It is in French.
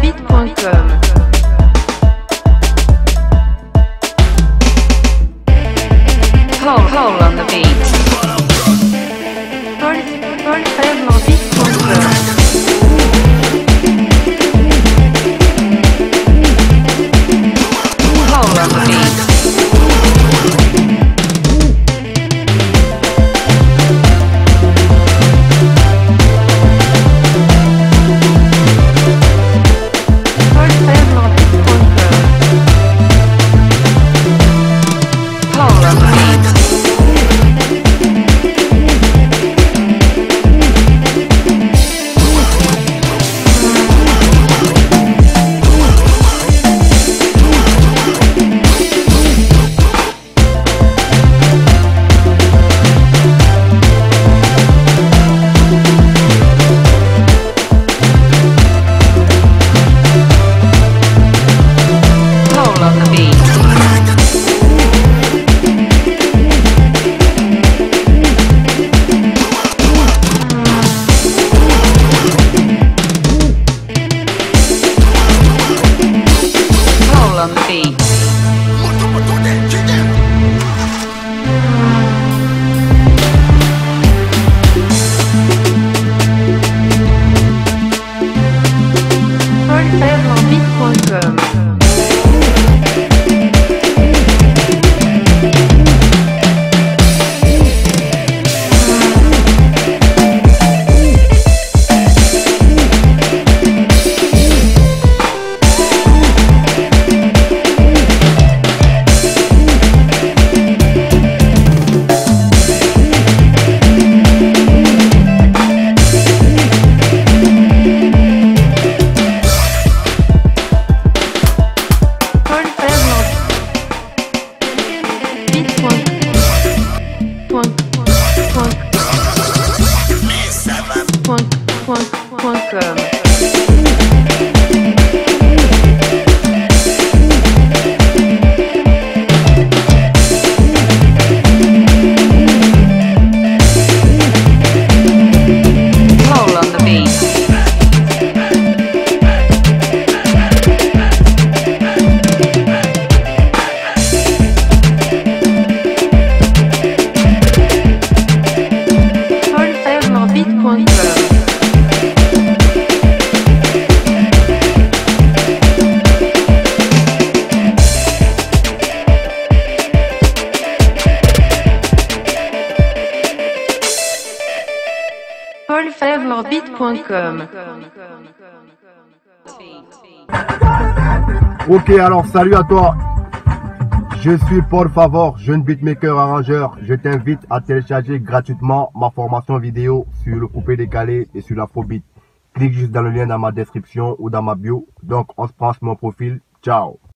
Paulflavnorbeat.com. Paul on the beat. Paulflavnorbeat.com. Paul on the beat. On the beat. Paulflavnorbeat.com. Paulflavnorbeat.com. Ok, alors salut à toi. Je suis Paul Favor, jeune beatmaker arrangeur. Je t'invite à télécharger gratuitement ma formation vidéo sur le coupé décalé et sur l'afrobeat. Clique juste dans le lien dans ma description ou dans ma bio. Donc on se prend sur mon profil. Ciao.